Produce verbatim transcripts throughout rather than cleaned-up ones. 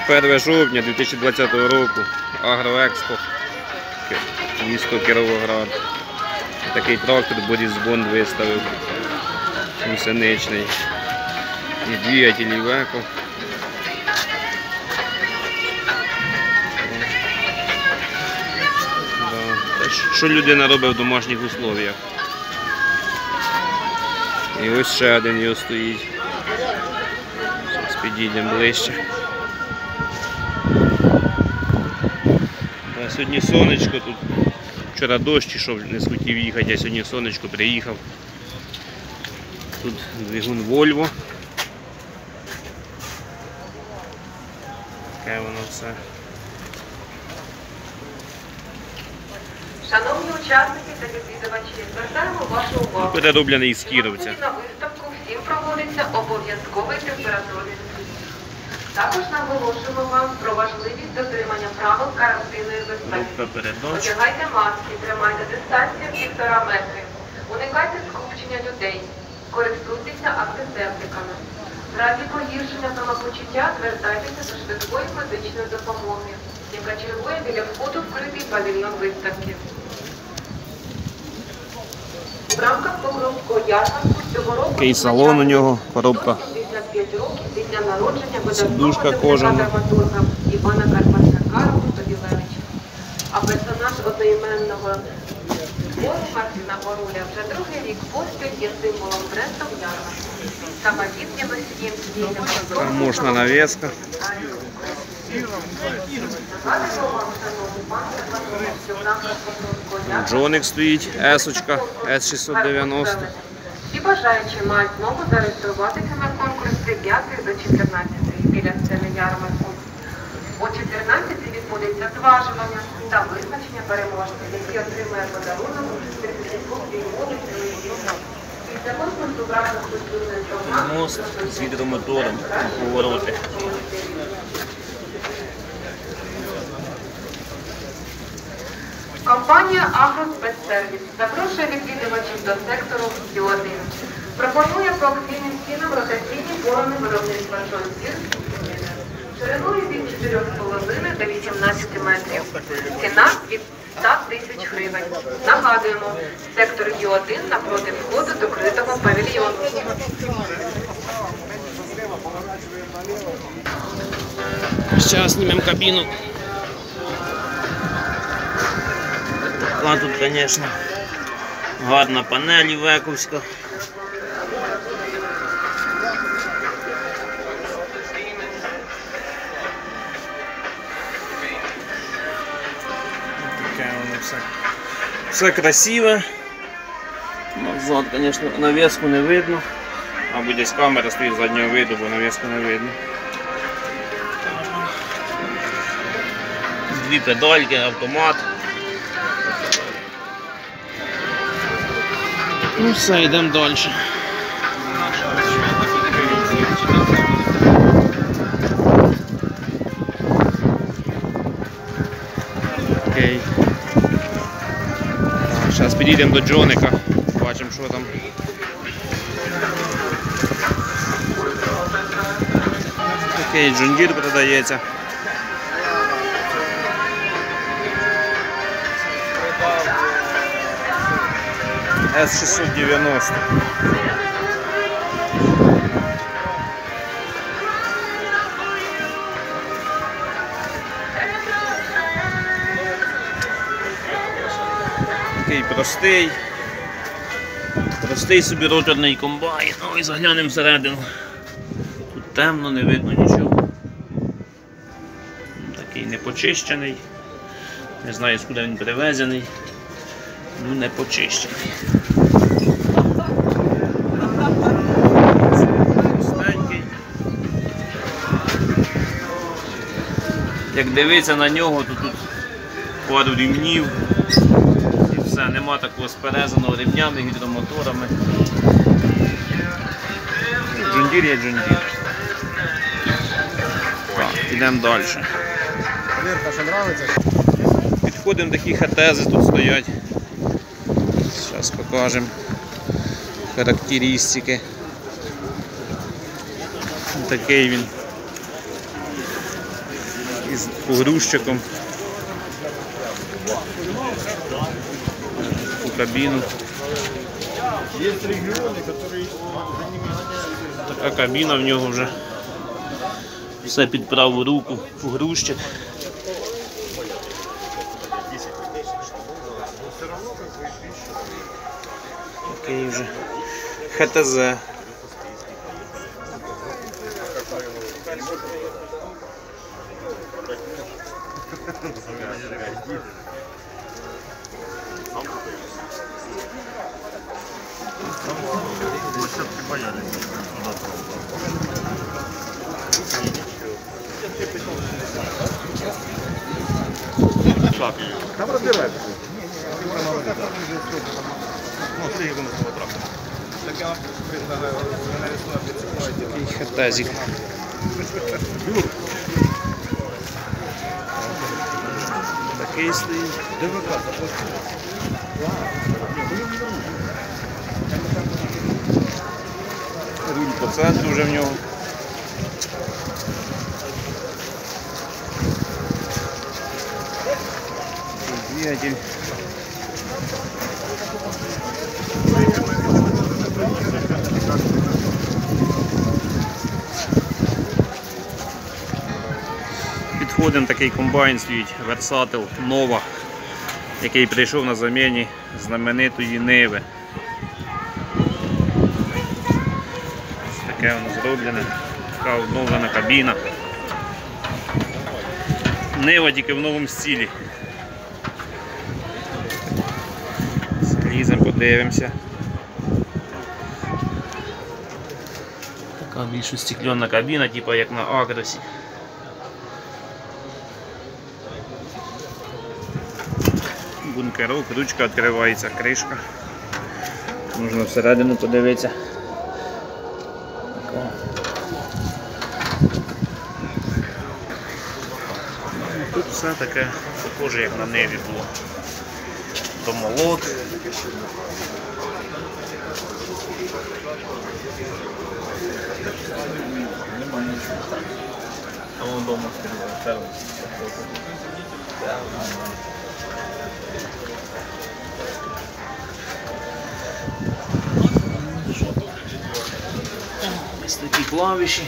перше жовтня дві тисячі двадцятого року, Агроекспо, місто Кіровоград. Такий трактор Борис Бонд виставив, гусеничний. І двигатель Iveco. Да. Що людина робить в домашніх условіях. І ось ще один його стоїть. Зараз підійдемо ближче. Да, сьогодні сонечко тут. Вчора дощ ішов, не схотів їхати, а сьогодні сонечко приїхав. Тут двигун Volvo. Таке воно все. Шановні учасники та відвідувачі, звертаємо вашу увагу. Перероблений з Кіровця. На виставку всім проводиться обов'язковий температурний скрін. Також наголошуємо вам про важливість дотримання правил карантинної безпеки. Одягайте маски, тримайте дистанцію півтора метри. Уникайте скупчення людей. Користуйтеся антисептиками. В разі погіршення самопочуття звертайтеся до швидкої медичної допомоги, яка чергує біля входу в вкритий павільйон виставки. В рамках Покровського ярмарку цього року такий салон у нього, коробка. сімдесят п'ять років від дня народження Сидушка видатного кожана. драматурга Івана Карпенка Карова Тобілевича. А персонаж одноіменного твору Мартина Боруля вже другий рік поспіль є символом бренду ярмарку. Саме він є носієм спільного Там можна навіска. Джоник стоїть, есочка, ес шістсот дев'яносто. Всі бажаючі мають змогу зареєструватися на конкурс з дев'ятої до чотирнадцятої біля сцени ярмарку. О чотирнадцятій відбудеться зважування та визначення переможців, які отримає подарунок тридцятидводюймовий телевізор. Після конкурсу в рамках культурної програми Мост з гідромотором, повороти. Компанія «Агроспецсервіс» запрошує відвідувачів до сектору Ю один. Пропонує по акційним цінам ротаційні форми виробництва джойстір шириною від чотирьох з половиною до вісімнадцяти метрів. Ціна від ста тисяч гривень. Нагадуємо, сектор Ю один напроти входу до критого павільйону. Зараз знімемо кабіну. А тут, звісно, гарна панель івековська. Таке воно все. Все красиве. Назад, звісно, навіску не видно. Мабуть, десь камера стоїть з заднього виду, бо навіску не видно. Дві педальки, автомат. Ну все, йдемо далі. Окей. Зараз підійдемо до Джоника, бачимо, що там. Окей, John Deere продається. ес шістсот дев'яносто. Такий простий. Простий собі роторний комбайн. Ой, заглянемо всередину. Тут темно, не видно нічого. Такий непочищений. Не знаю, скуди він привезений. Ну, не почищений. Пустенький. Як дивитися на нього, то тут пару рівнів і все, нема такого сперезаного рівнями, гідромоторами. John Deere є John Deere. Так, йдемо далі. Підходимо, такі хетези тут стоять. Зараз покажемо характеристики. Такий він. із погрузчиком у кабіну. Така кабіна в нього вже. Все під праву руку, погрузчик. Такий вже ха те зет. Там разбирают. Такий хатазик. Такий стоїть. Руль по центру вже в нього. Двигатель. Підходимо, такий комбайн стоїть, Versatile Nova, який прийшов на заміні знаменитої Ниви. Ось таке воно зроблене, така обновлена кабіна. Нива тільки в новому стилі. Зліземо, подивимося. Така більш остеклена кабіна, типу як на Акросі. Бункерок, ручка відкривається, кришка. Можна всередину подивитися. Така. Тут все таке схоже, як на Ниві було. Домолот. Нема нічого. А вон дома стріляє. Ось такі клавіші.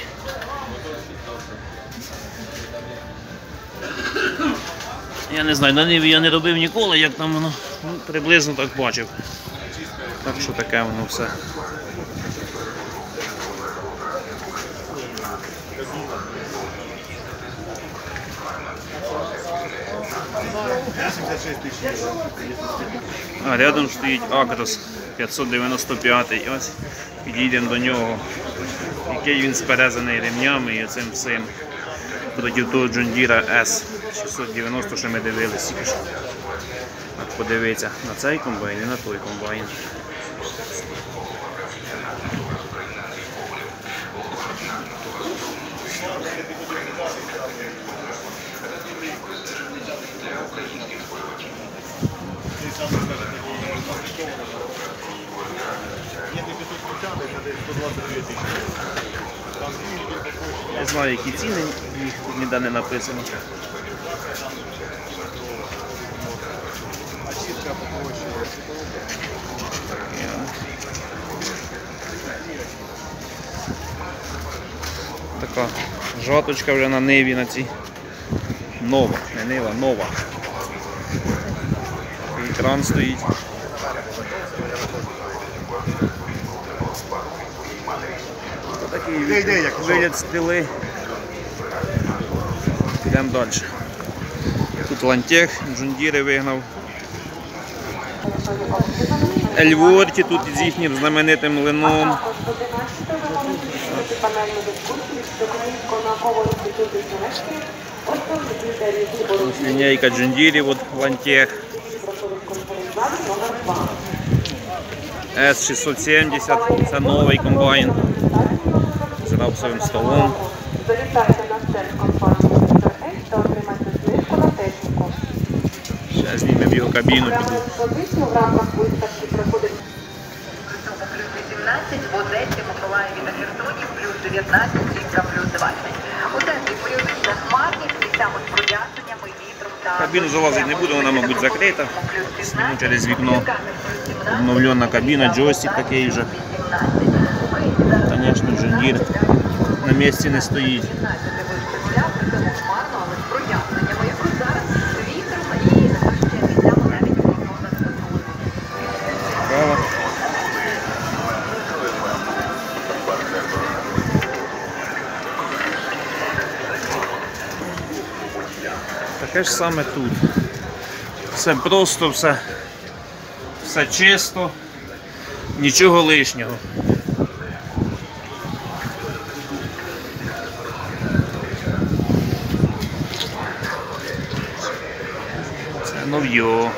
Я не знаю, на Ниві я не робив ніколи, як там воно, ну, приблизно так бачив. Так що таке воно все. А рядом стоїть Acros п'ятсот дев'яносто п'ять. Ось підійдемо до нього, який він сперезаний ремнями і оцим всім. Проти того John Deere С шістсот дев'яносто, що ми дивилися. Подивіться на цей комбайн і на той комбайн. Не знаю, які ціни, їх тут ніде не написано. Така жаточка вже на Ниві, на цій. Нова, не Нива, Нова. Такий кран стоїть. Такий вигляд стріли. Підемо далі. Тут лантех, John Deere вигнав. Ельворті тут з їхнім знаменитим млином. Ось лінійка John Deere, от лантех. С шістсот сімдесят, це новий комбайн з рапсовим столом. Завітайте на сайт компанії містер Ейс та отримайте знижку на техніку. Ще знімемо його кабіну. Експозицію в рамках виставки проходить плюс вісімнадцять, в Одесі, Миколаєві та Херсоні плюс дев'ятнадцять, Рівка плюс двадцять. У центрі періодична хмарність, місцями Кабіну залазити не буду, вона, мабуть, закрита. Зніму через вікно. Обновлена кабіна, джойстик такий вже. Звісно, John Deere на місці не стоїть. Цікаво. Таке ж саме тут. Все просто, все, все чисто, нічого лишнього. Це нов'йо.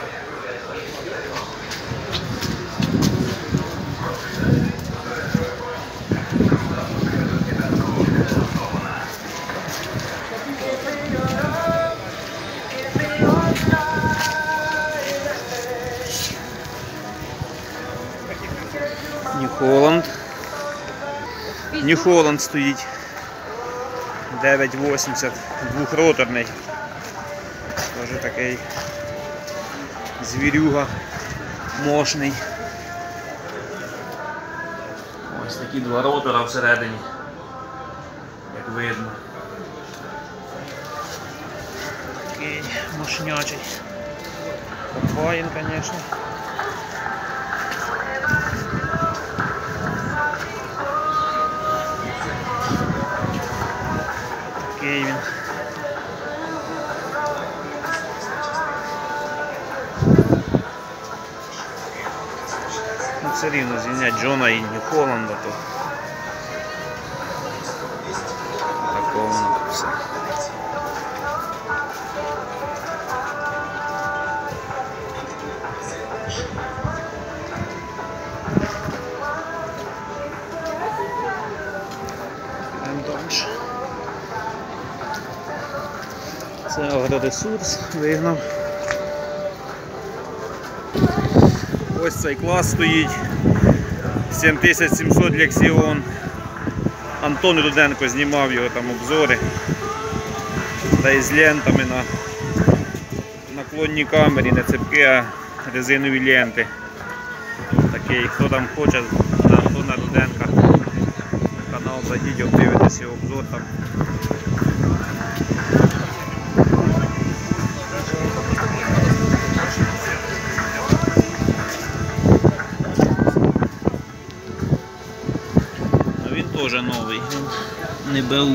New Holland. New Holland стоїть дев'ять вісімдесят, двохроторний. Тоже такий звірюга мощний. Ось такі два ротора всередині, як видно. Такий мощнячий. Комбайн, звісно. Такий він. Ну, все рівно звільнять Джона і New Holland, то такого воно все. Йдемо далі. Це агроресурс вигнав. Ось цей клас стоїть. сім тисяч сімсот Lexion. Антон Руденко знімав його там обзори. Та із лентами на наклонній камері, не цепки, а резинові ленти. Такий, хто там хоче, на Антона Руденка канал зайдіть, обдивитесь його обзор там. Він теж новий, не БУ.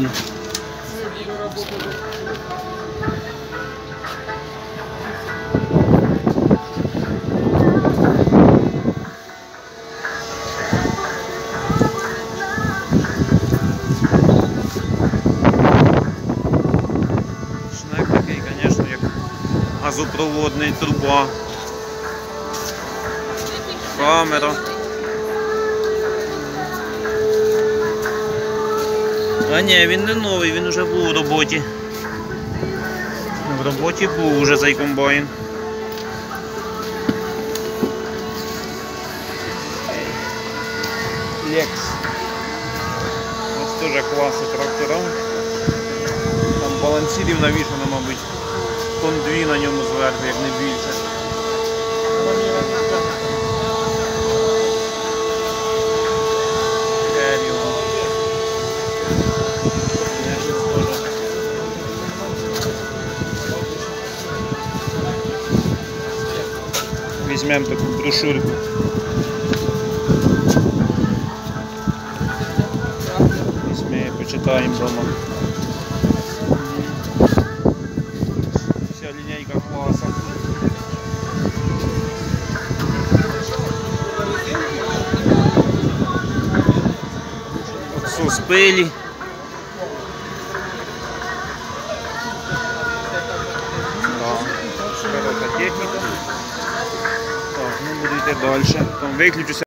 Шнек такий, звісно, як газопроводний, труба, камера. А ні, він не новий, він вже був у роботі. В роботі був уже цей комбайн. Lex. Ось теж класи трактора. Там балансирів навішано, мабуть, тон дві на ньому зверху, як не більше. Візьмемо таку брошурку. Візьмемо, почитаємо вдома. Вся лінійка класа. Отсос пилі. Широка техніка. Так, ну буду йти далі. Там виключуся.